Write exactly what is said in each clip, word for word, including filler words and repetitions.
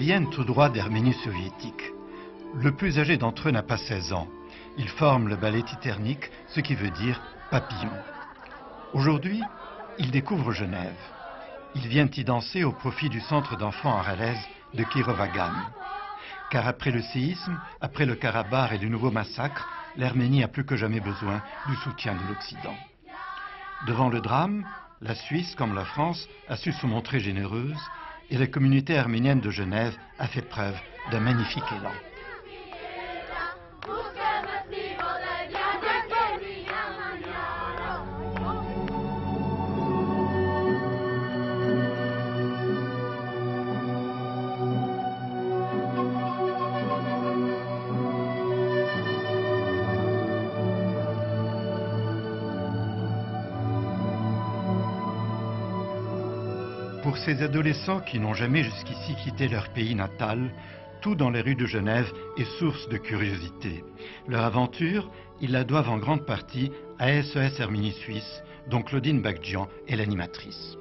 viennent tout droit d'Arménie soviétique. Le plus âgé d'entre eux n'a pas seize ans. Ils forment le ballet titernique, ce qui veut dire papillon. Aujourd'hui, ils découvrent Genève. Ils viennent y danser au profit du centre d'enfants aralaise de Kirovagan. Car après le séisme, après le Karabakh et le nouveau massacre, l'Arménie a plus que jamais besoin du soutien de l'Occident. Devant le drame, la Suisse, comme la France, a su se montrer généreuse et la communauté arménienne de Genève a fait preuve d'un magnifique élan. Pour ces adolescents qui n'ont jamais jusqu'ici quitté leur pays natal, tout dans les rues de Genève est source de curiosité. Leur aventure, ils la doivent en grande partie à S O S Arménie Suisse, dont Claudine Bagdjian est l'animatrice.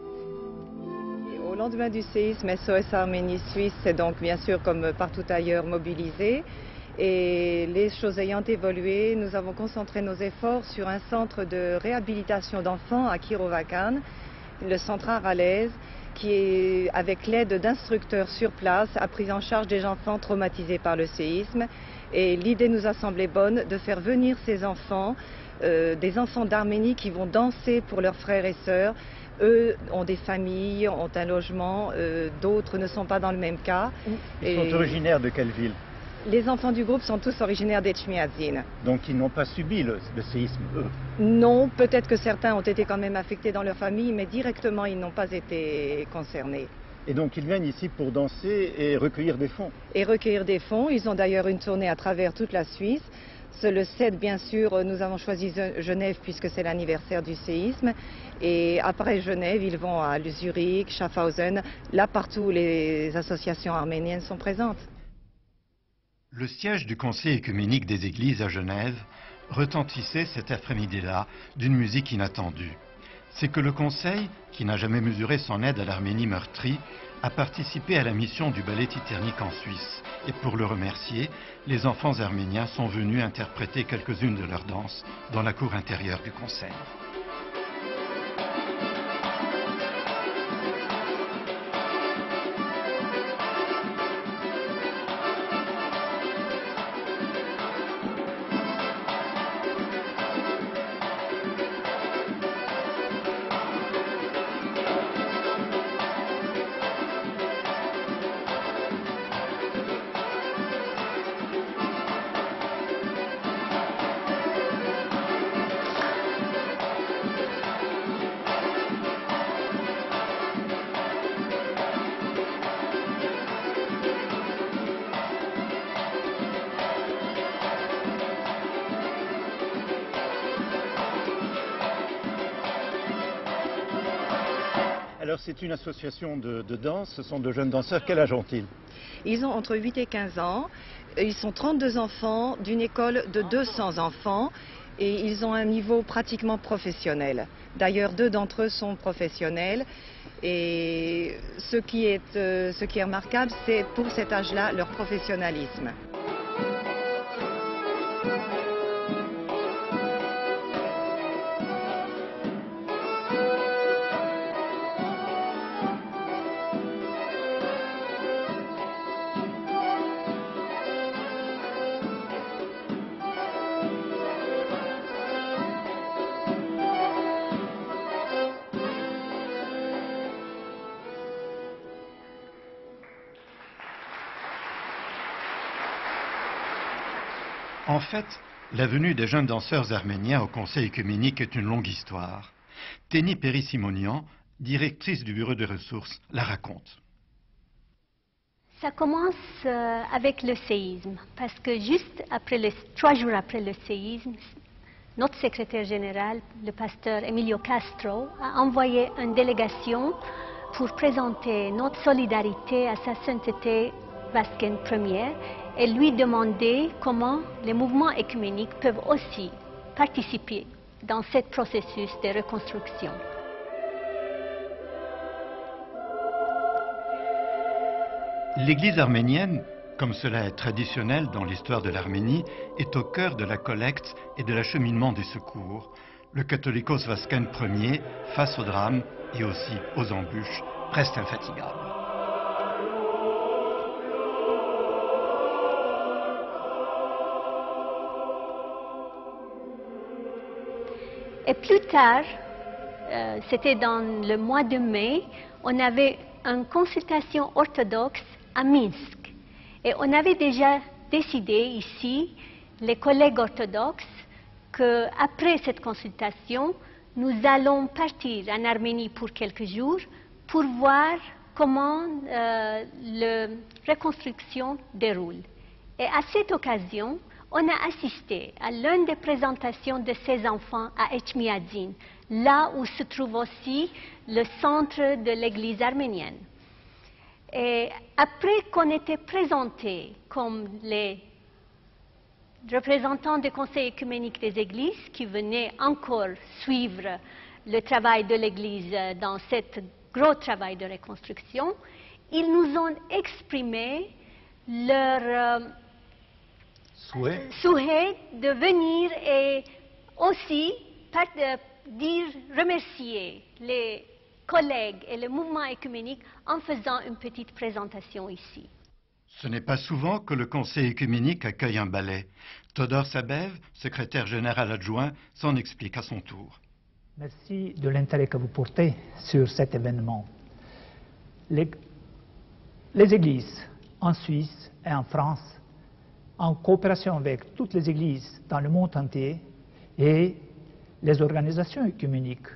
Au lendemain du séisme, S O S Arménie Suisse s'est donc bien sûr comme partout ailleurs mobilisé. Et les choses ayant évolué, nous avons concentré nos efforts sur un centre de réhabilitation d'enfants à Kirovakan, le centre aralaise, qui, est, avec l'aide d'instructeurs sur place, a pris en charge des enfants traumatisés par le séisme. Et l'idée nous a semblé bonne de faire venir ces enfants, euh, des enfants d'Arménie qui vont danser pour leurs frères et sœurs. Eux ont des familles, ont un logement, euh, d'autres ne sont pas dans le même cas. Ils et sont originaires de quelle ville? Les enfants du groupe sont tous originaires d'Etchmiadzin. Donc ils n'ont pas subi le, le séisme, eux? Non, peut-être que certains ont été quand même affectés dans leur famille, mais directement ils n'ont pas été concernés. Et donc ils viennent ici pour danser et recueillir des fonds? Et recueillir des fonds. Ils ont d'ailleurs une tournée à travers toute la Suisse. Ce, le sept, bien sûr, nous avons choisi Genève puisque c'est l'anniversaire du séisme. Et après Genève, ils vont à Zurich, Schaffhausen, là partout où les associations arméniennes sont présentes. Le siège du Conseil œcuménique des Églises à Genève retentissait cet après-midi-là d'une musique inattendue. C'est que le Conseil, qui n'a jamais mesuré son aide à l'Arménie meurtrie, a participé à la mission du ballet titernique en Suisse. Et pour le remercier, les enfants arméniens sont venus interpréter quelques-unes de leurs danses dans la cour intérieure du Conseil. Alors c'est une association de, de danse, ce sont de jeunes danseurs. Quel âge ont-ils? Ils ont entre huit et quinze ans. Ils sont trente-deux enfants d'une école de deux cents enfants et ils ont un niveau pratiquement professionnel. D'ailleurs, deux d'entre eux sont professionnels et ce qui est, euh, ce qui est remarquable, c'est pour cet âge-là leur professionnalisme. En fait, la venue des jeunes danseurs arméniens au Conseil œcuménique est une longue histoire. Téni Péry-Simonian, directrice du bureau de ressources, la raconte. Ça commence euh, avec le séisme, parce que juste après le, trois jours après le séisme, notre secrétaire général, le pasteur Emilio Castro, a envoyé une délégation pour présenter notre solidarité à sa sainteté Vascaine première et lui demander comment les mouvements œcuméniques peuvent aussi participer dans ce processus de reconstruction. L'église arménienne, comme cela est traditionnel dans l'histoire de l'Arménie, est au cœur de la collecte et de l'acheminement des secours. Le Catholicos Vasken Ier, face au drame et aussi aux embûches, reste infatigable. Et plus tard, euh, c'était dans le mois de mai, on avait une consultation orthodoxe à Minsk. Et on avait déjà décidé ici, les collègues orthodoxes, qu'après cette consultation, nous allons partir en Arménie pour quelques jours pour voir comment euh, la reconstruction déroule. Et à cette occasion, on a assisté à l'une des présentations de ces enfants à Etchmiadzin, là où se trouve aussi le centre de l'église arménienne. Et après qu'on était présentés comme les représentants du Conseil œcuménique des églises qui venaient encore suivre le travail de l'église dans ce gros travail de reconstruction, ils nous ont exprimé leur euh, Souhait. souhait de venir et aussi par, euh, dire, remercier les collègues et le mouvement œcuménique en faisant une petite présentation ici. Ce n'est pas souvent que le Conseil œcuménique accueille un ballet. Todor Sabev, secrétaire général adjoint, s'en explique à son tour. Merci de l'intérêt que vous portez sur cet événement. Les, les églises en Suisse et en France, en coopération avec toutes les églises dans le monde entier et les organisations œcuméniques,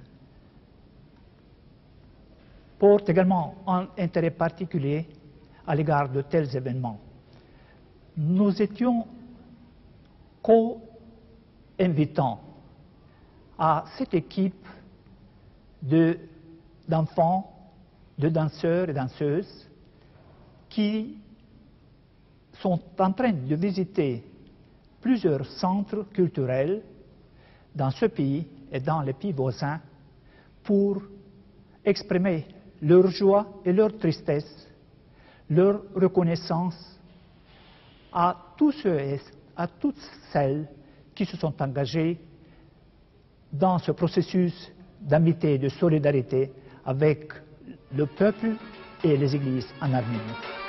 portent également un intérêt particulier à l'égard de tels événements. Nous étions co-invitants à cette équipe d'enfants, de, de danseurs et danseuses qui sont en train de visiter plusieurs centres culturels dans ce pays et dans les pays voisins pour exprimer leur joie et leur tristesse, leur reconnaissance à tous ceux et à toutes celles qui se sont engagés dans ce processus d'amitié et de solidarité avec le peuple et les églises en Arménie.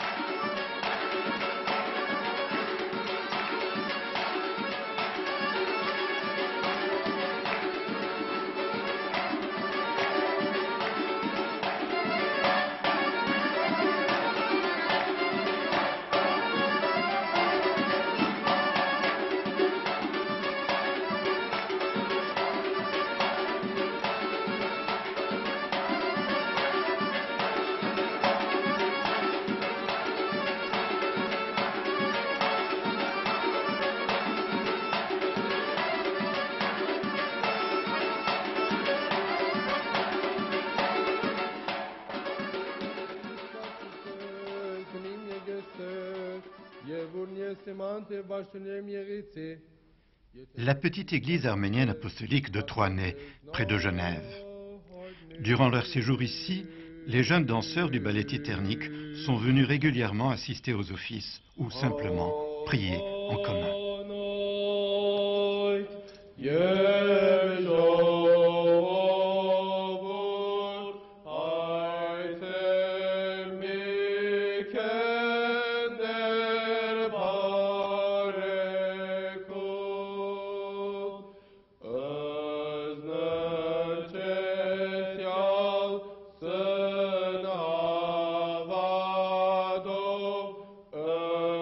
La petite église arménienne apostolique de Troinay, près de Genève. Durant leur séjour ici, les jeunes danseurs du ballet titernique sont venus régulièrement assister aux offices ou simplement prier en commun.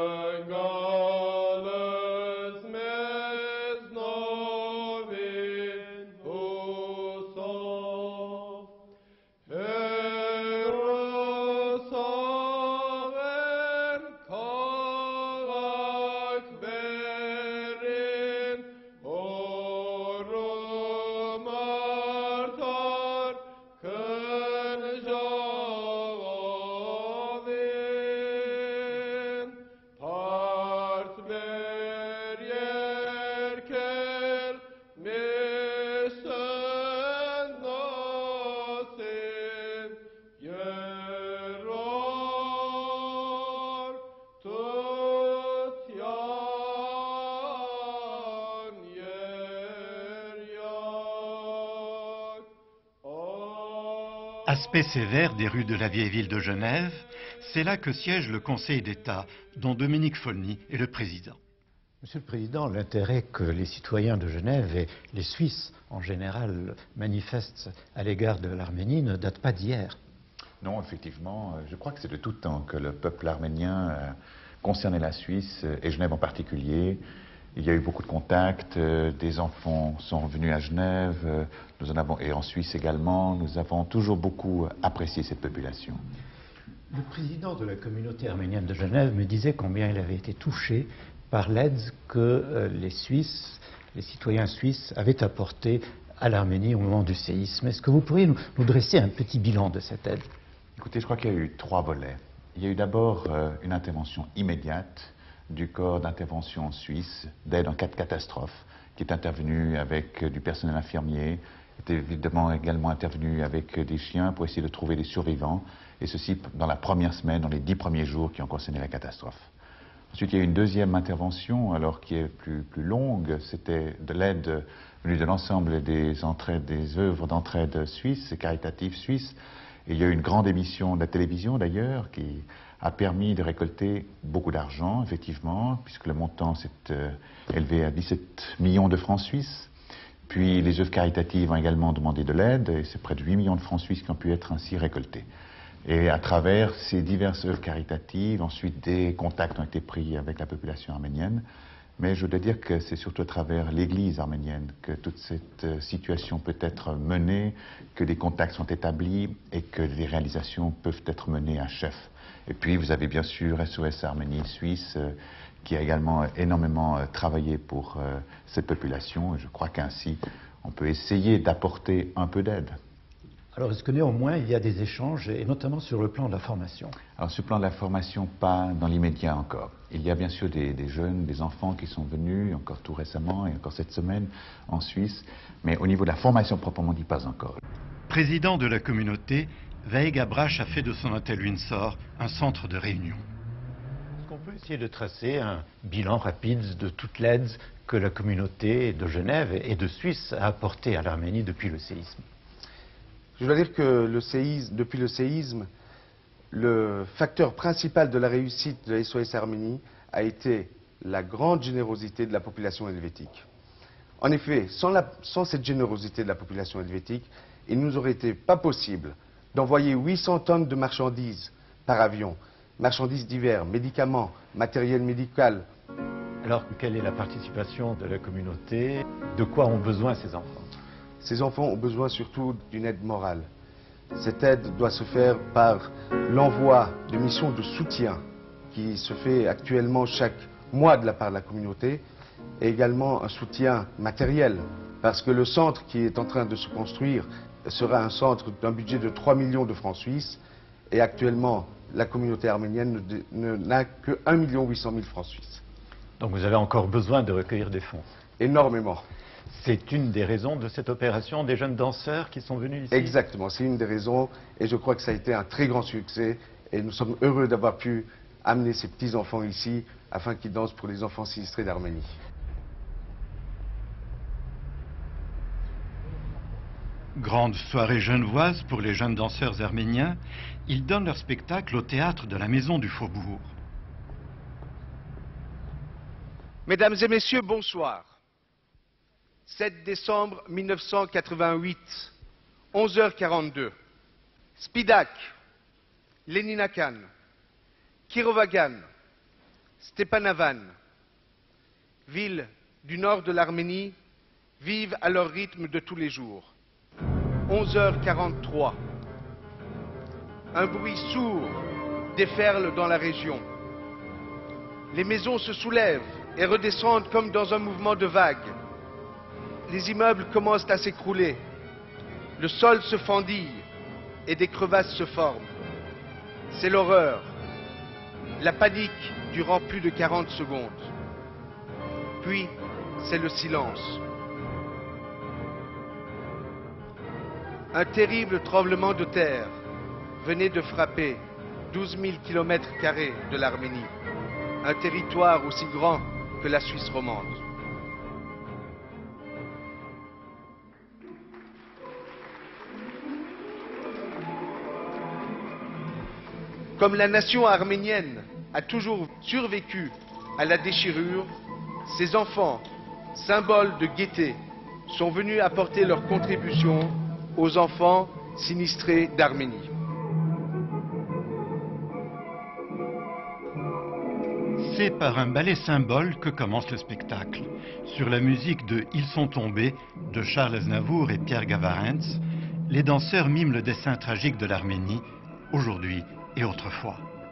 Amen. Aspect sévère des rues de la vieille ville de Genève, c'est là que siège le Conseil d'État, dont Dominique Folny est le président. Monsieur le Président, l'intérêt que les citoyens de Genève et les Suisses en général manifestent à l'égard de l'Arménie ne date pas d'hier. Non, effectivement, je crois que c'est de tout temps que le peuple arménien euh, concernait la Suisse et Genève en particulier. Il y a eu beaucoup de contacts, euh, des enfants sont revenus à Genève, euh, nous en avons, et en Suisse également. Nous avons toujours beaucoup apprécié cette population. Le président de la communauté arménienne de Genève me disait combien il avait été touché par l'aide que euh, les Suisses, les citoyens suisses avaient apportée à l'Arménie au moment du séisme. Est-ce que vous pourriez nous, nous dresser un petit bilan de cette aide? Écoutez, je crois qu'il y a eu trois volets. Il y a eu d'abord euh, une intervention immédiate du corps d'intervention suisse d'aide en cas de catastrophe, qui est intervenu avec euh, du personnel infirmier, est évidemment également intervenu avec euh, des chiens pour essayer de trouver des survivants, et ceci dans la première semaine, dans les dix premiers jours qui ont concerné la catastrophe. Ensuite, il y a eu une deuxième intervention, alors qui est plus, plus longue, c'était de l'aide venue de l'ensemble des entraides, des œuvres d'entraide suisses, caritatives suisses. Et il y a eu une grande émission de la télévision d'ailleurs, qui a permis de récolter beaucoup d'argent, effectivement, puisque le montant s'est euh, élevé à dix-sept millions de francs suisses. Puis les œuvres caritatives ont également demandé de l'aide, et c'est près de huit millions de francs suisses qui ont pu être ainsi récoltés. Et à travers ces diverses œuvres caritatives, ensuite des contacts ont été pris avec la population arménienne. Mais je dois dire que c'est surtout à travers l'Église arménienne que toute cette situation peut être menée, que des contacts sont établis et que les réalisations peuvent être menées à chef. Et puis vous avez bien sûr S O S Arménie Suisse euh, qui a également énormément euh, travaillé pour euh, cette population. Et je crois qu'ainsi on peut essayer d'apporter un peu d'aide. Alors, est-ce que néanmoins, il y a des échanges, et notamment sur le plan de la formation? Alors, sur le plan de la formation, pas dans l'immédiat encore. Il y a bien sûr des, des jeunes, des enfants qui sont venus, encore tout récemment, et encore cette semaine, en Suisse, mais au niveau de la formation proprement dit, pas encore. Président de la communauté, Vaïg Abrache a fait de son hôtel Windsor un centre de réunion. Est-ce qu'on peut essayer de tracer un bilan rapide de toute l'aide que la communauté de Genève et de Suisse a apportée à l'Arménie depuis le séisme? Je dois dire que le séisme, depuis le séisme, le facteur principal de la réussite de S O S Arménie a été la grande générosité de la population helvétique. En effet, sans, la, sans cette générosité de la population helvétique, il ne nous aurait été pas possible d'envoyer huit cents tonnes de marchandises par avion, marchandises divers, médicaments, matériel médical. Alors, quelle est la participation de la communauté? De quoi ont besoin ces enfants? Ces enfants ont besoin surtout d'une aide morale. Cette aide doit se faire par l'envoi de missions de soutien qui se fait actuellement chaque mois de la part de la communauté, et également un soutien matériel, parce que le centre qui est en train de se construire sera un centre d'un budget de trois millions de francs suisses, et actuellement la communauté arménienne n'a que un million huit cent mille francs suisses. Donc vous avez encore besoin de recueillir des fonds? Énormément. C'est une des raisons de cette opération des jeunes danseurs qui sont venus ici? Exactement, c'est une des raisons, et je crois que ça a été un très grand succès, et nous sommes heureux d'avoir pu amener ces petits-enfants ici, afin qu'ils dansent pour les enfants sinistrés d'Arménie. Grande soirée genevoise pour les jeunes danseurs arméniens, ils donnent leur spectacle au théâtre de la Maison du Faubourg. Mesdames et messieurs, bonsoir. sept décembre mille neuf cent quatre-vingt-huit, onze heures quarante-deux. Spidak, Leninakan, Kirovagan, Stepanavan, villes du nord de l'Arménie, vivent à leur rythme de tous les jours. onze heures quarante-trois. Un bruit sourd déferle dans la région. Les maisons se soulèvent et redescendent comme dans un mouvement de vague. Les immeubles commencent à s'écrouler. Le sol se fendille et des crevasses se forment. C'est l'horreur. La panique durant plus de quarante secondes. Puis, c'est le silence. Un terrible tremblement de terre venait de frapper douze mille kilomètres carrés de l'Arménie, un territoire aussi grand que la Suisse romande. Comme la nation arménienne a toujours survécu à la déchirure, ces enfants, symboles de gaieté, sont venus apporter leur contribution aux enfants sinistrés d'Arménie. C'est par un ballet symbole que commence le spectacle. Sur la musique de Ils sont tombés de Charles Aznavour et Pierre Gavarens, les danseurs miment le dessin tragique de l'Arménie, aujourd'hui et autrefois.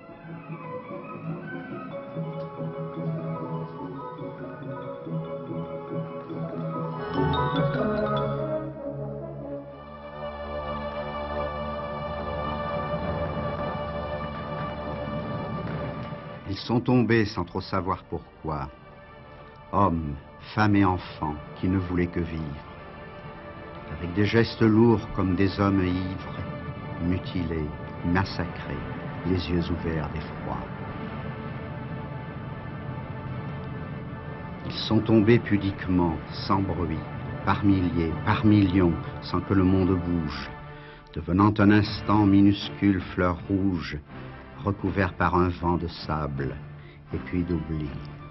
Ils sont tombés sans trop savoir pourquoi. Hommes, femmes et enfants qui ne voulaient que vivre. Avec des gestes lourds comme des hommes ivres, mutilés, massacrés, les yeux ouverts d'effroi. Ils sont tombés pudiquement, sans bruit, par milliers, par millions, sans que le monde bouge, devenant un instant minuscule fleur rouge, recouvert par un vent de sable et puis d'oubli.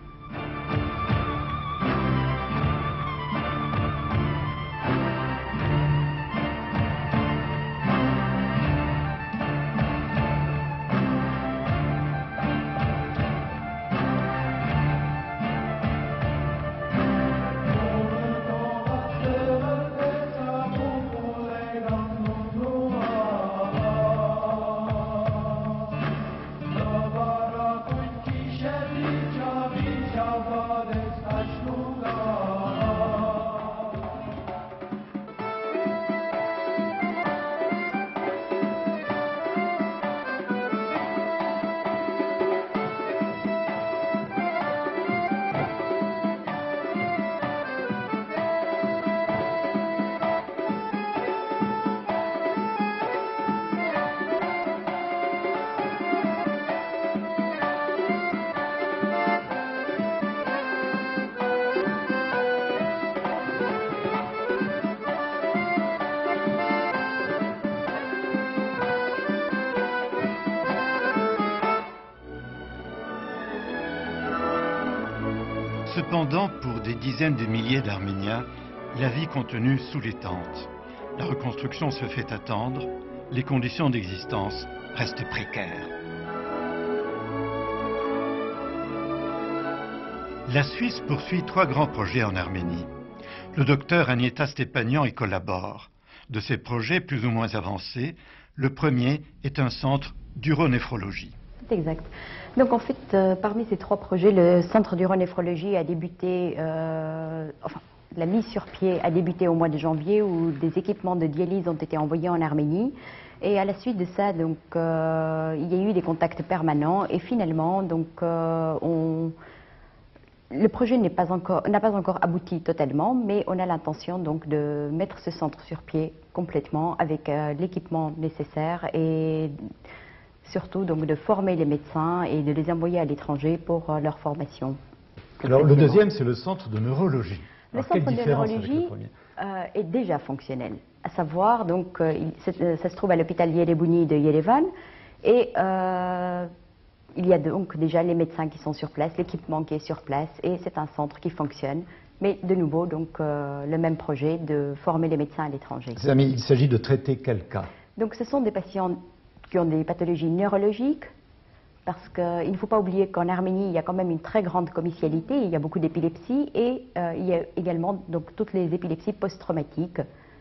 Cependant, pour des dizaines de milliers d'Arméniens, la vie continue sous les tentes. La reconstruction se fait attendre, les conditions d'existence restent précaires. La Suisse poursuit trois grands projets en Arménie. Le docteur Agneta Stepanian y collabore. De ces projets plus ou moins avancés, le premier est un centre d'uronéphrologie. C'est exact. Donc en fait, euh, parmi ces trois projets, le centre d'uronéphrologie a débuté, euh, enfin, la mise sur pied a débuté au mois de janvier où des équipements de dialyse ont été envoyés en Arménie. Et à la suite de ça, donc, euh, il y a eu des contacts permanents et finalement, donc, euh, on... le projet n'est pas encore, n'a pas encore abouti totalement, mais on a l'intention donc de mettre ce centre sur pied complètement avec euh, l'équipement nécessaire et surtout donc de former les médecins et de les envoyer à l'étranger pour euh, leur formation. Alors le deuxième, c'est le centre de neurologie. Le Alors, centre de neurologie euh, est déjà fonctionnel. À savoir, donc, euh, il, ça se trouve à l'hôpital Yerevouni de Yerevan et euh, il y a donc déjà les médecins qui sont sur place, l'équipement qui est sur place et c'est un centre qui fonctionne. Mais de nouveau, donc, euh, le même projet de former les médecins à l'étranger. Mais il s'agit de traiter quel cas? Donc ce sont des patients qui ont des pathologies neurologiques, parce qu'il ne faut pas oublier qu'en Arménie, il y a quand même une très grande commissalité, il y a beaucoup d'épilepsie, et euh, il y a également donc, toutes les épilepsies post-traumatiques.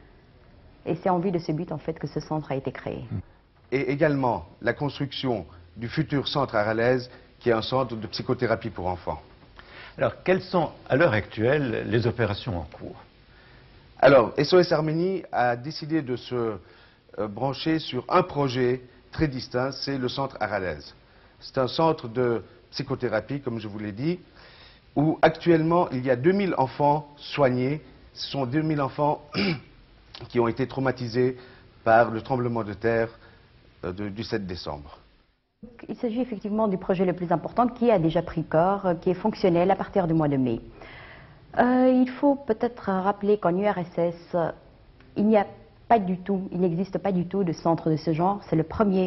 Et c'est en vue de ce but, en fait, que ce centre a été créé. Et également la construction du futur centre Aralaise, qui est un centre de psychothérapie pour enfants. Alors, quelles sont, à l'heure actuelle, les opérations en cours? Alors, S O S Arménie a décidé de se euh, brancher sur un projet très distinct, c'est le centre Aralaise. C'est un centre de psychothérapie, comme je vous l'ai dit, où actuellement il y a deux mille enfants soignés. Ce sont deux mille enfants qui ont été traumatisés par le tremblement de terre euh, de, du sept décembre. Il s'agit effectivement du projet le plus important qui a déjà pris corps, qui est fonctionnel à partir du mois de mai. Euh, il faut peut-être rappeler qu'en U R S S, il n'y a pas du tout, il n'existe pas du tout de centre de ce genre. C'est le premier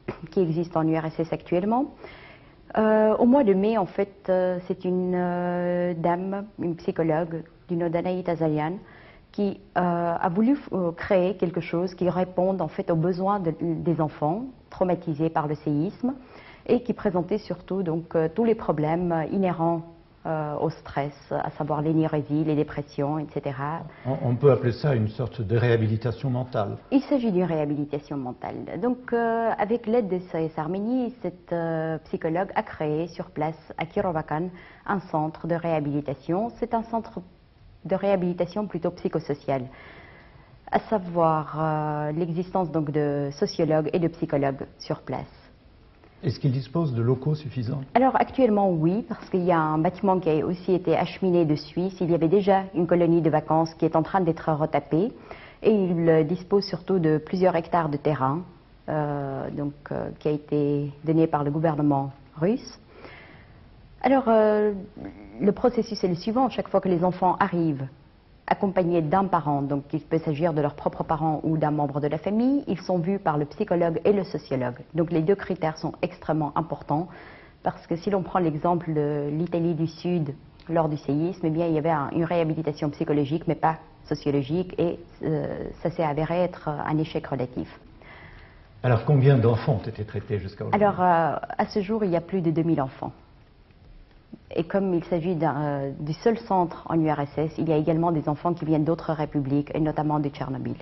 qui existe en U R S S actuellement. Euh, au mois de mai, en fait, euh, c'est une euh, dame, une psychologue, du nom d'Anaït Azalian, qui euh, a voulu euh, créer quelque chose qui réponde en fait aux besoins de, des enfants traumatisés par le séisme et qui présentait surtout donc euh, tous les problèmes euh, inhérents euh, au stress, à savoir l'énurésie, les dépressions, et cetera. On, on peut appeler ça une sorte de réhabilitation mentale. Il s'agit d'une réhabilitation mentale. Donc, euh, avec l'aide de S O S Arménie, cette euh, psychologue a créé sur place à Kirovakan un centre de réhabilitation. C'est un centre de réhabilitation plutôt psychosociale, à savoir euh, l'existence donc de sociologues et de psychologues sur place. Est-ce qu'il dispose de locaux suffisants? Alors actuellement oui, parce qu'il y a un bâtiment qui a aussi été acheminé de Suisse. Il y avait déjà une colonie de vacances qui est en train d'être retapée et il dispose surtout de plusieurs hectares de terrain euh, donc, euh, qui a été donné par le gouvernement russe. Alors, euh, le processus est le suivant. Chaque fois que les enfants arrivent accompagnés d'un parent, donc il peut s'agir de leurs propres parents ou d'un membre de la famille, ils sont vus par le psychologue et le sociologue. Donc les deux critères sont extrêmement importants parce que si l'on prend l'exemple de l'Italie du Sud lors du séisme, eh bien, il y avait un, une réhabilitation psychologique mais pas sociologique et euh, ça s'est avéré être un échec relatif. Alors combien d'enfants ont été traités jusqu'à aujourd'hui? Alors euh, à ce jour, il y a plus de deux mille enfants. Et comme il s'agit euh, du seul centre en U R S S, il y a également des enfants qui viennent d'autres républiques, et notamment de Tchernobyl.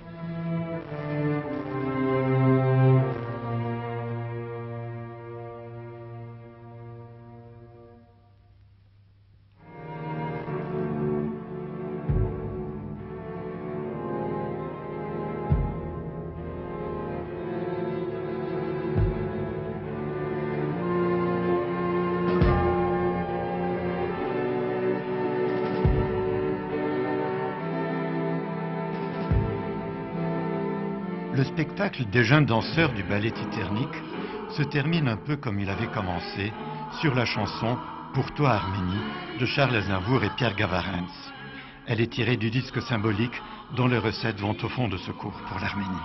Le spectacle des jeunes danseurs du ballet Titernic se termine un peu comme il avait commencé, sur la chanson « Pour toi Arménie » de Charles Aznavour et Pierre Gavarens. Elle est tirée du disque symbolique dont les recettes vont au fonds de secours pour l'Arménie.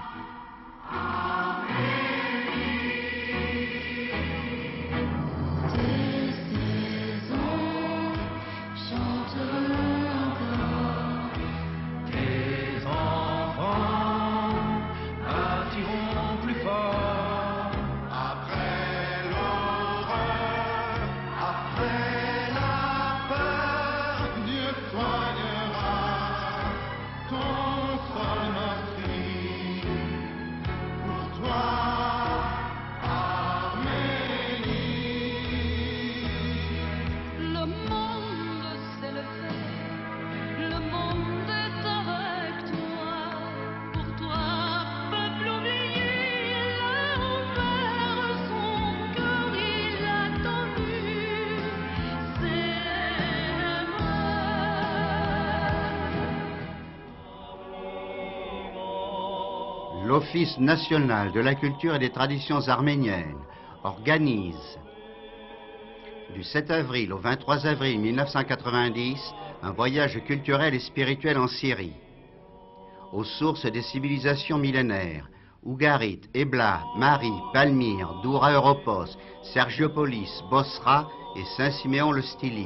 L'Office national de la culture et des traditions arméniennes organise du sept avril au vingt-trois avril mille neuf cent quatre-vingt-dix un voyage culturel et spirituel en Syrie, aux sources des civilisations millénaires, Ougarit, Ebla, Mari, Palmyre, Doura Europos, Sergiopolis, Bosra et Saint-Siméon le Stylite.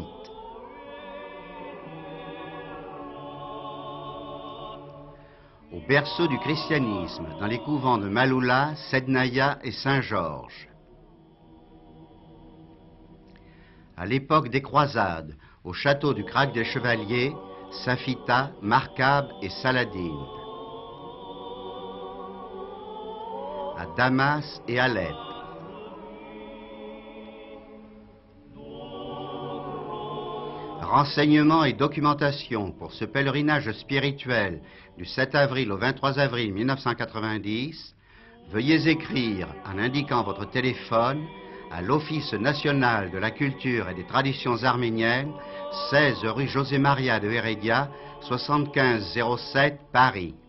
Au berceau du christianisme, dans les couvents de Maloula, Sednaya et Saint-Georges. À l'époque des croisades, au château du Crac des Chevaliers, Safita, Markab et Saladine. À Damas et Alep. Renseignements et documentation pour ce pèlerinage spirituel du sept avril au vingt-trois avril mille neuf cent quatre-vingt-dix, veuillez écrire en indiquant votre téléphone à l'Office national de la culture et des traditions arméniennes, seize rue José Maria de Heredia, soixante-quinze zéro sept, Paris.